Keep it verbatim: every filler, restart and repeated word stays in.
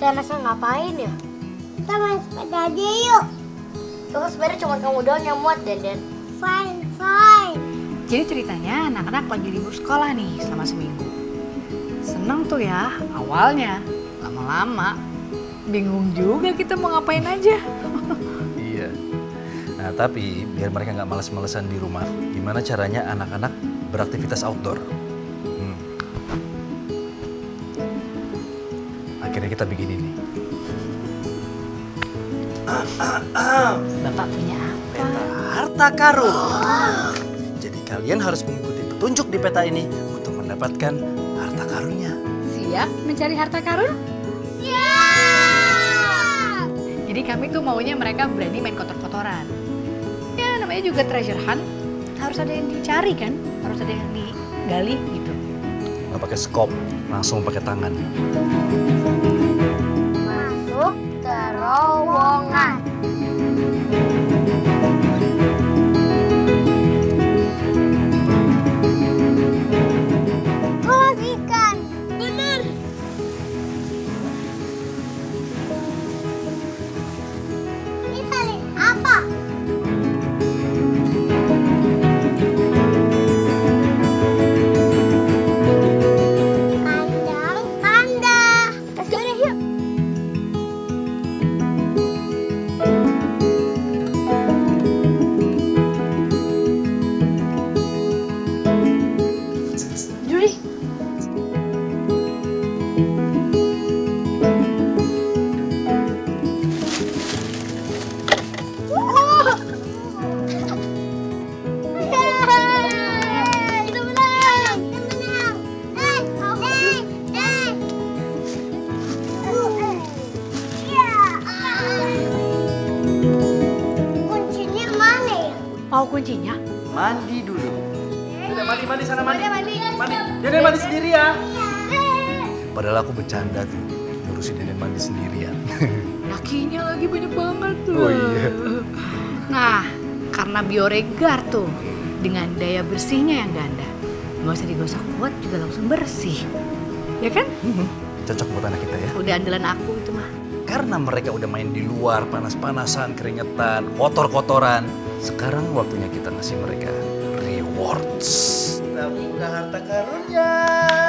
Kita enaknya ngapain ya? Kita main sepeda aja yuk. Terus sepeda cuma kamu doang yang muat, Deden. Fine, fine. Jadi ceritanya anak-anak lagi libur sekolah nih selama seminggu. Seneng tuh ya awalnya, lama-lama bingung juga kita mau ngapain aja. Iya. Nah tapi biar mereka nggak males-malesan di rumah, gimana caranya anak-anak beraktivitas outdoor? Hmm. Akhirnya kita bikin ini. Bapak punya apa? Peta harta karun. Jadi kalian harus mengikuti petunjuk di peta ini untuk mendapatkan harta karunnya. Siap mencari harta karun? Siap. Jadi kami tuh maunya mereka berani main kotor-kotoran. Ya namanya juga treasure hunt, harus ada yang dicari kan, harus ada yang digali gitu. Nggak pakai skop, langsung pakai tangan. Masuk terowongan. Kelas ikan. Bener. Ini tali apa? Kandang panda. Let's go deh yuk. Juri. Yeay, kita menang. Kita menang. Eh, eh, eh. Iya. Kuncinya mana ya? Mau kuncinya? Mandi dulu. Udah mandi, mandi sana mandi. Mandi, Mandi. Deden mandi sendiri ya. Eh. Padahal aku bercanda tuh, ngurusin Deden mandi sendirian. Lakinya lagi banyak banget tuh. Oh iya. Nah, karena bioregar tuh dengan daya bersihnya yang ganda. Nggak usah digosok kuat juga langsung bersih. Ya kan? Cocok buat anak kita ya. Udah andalan aku itu mah. Karena mereka udah main di luar, panas-panasan, keringetan, kotor-kotoran. Sekarang waktunya kita ngasih mereka rewards. Kita buka harta karunnya.